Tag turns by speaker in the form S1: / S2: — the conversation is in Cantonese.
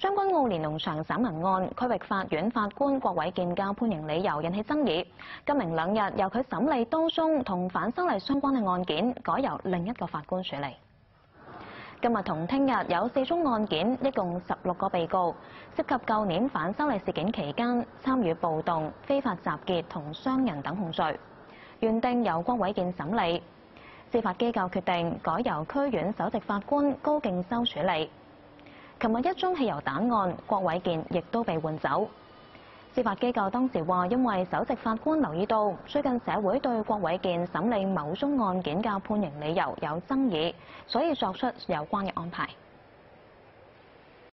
S1: 將軍澳連儂牆散文案區域法院法官郭偉健嘅判刑理由引起爭議，今明兩日由佢審理多宗同反修例相關嘅案件，改由另一個法官處理。今日同聽日有4宗案件，一共16個被告，涉及舊年反修例事件期間參與暴動、非法集結同傷人等控罪，原定由郭偉健審理，司法機構決定改由區院首席法官高敬修處理。琴日一宗汽油彈案，郭偉健亦都被換走。司法機構當時話，因為首席法官留意到最近社會對郭偉健審理某宗案件嘅判刑理由有爭議，所以作出有關嘅安排。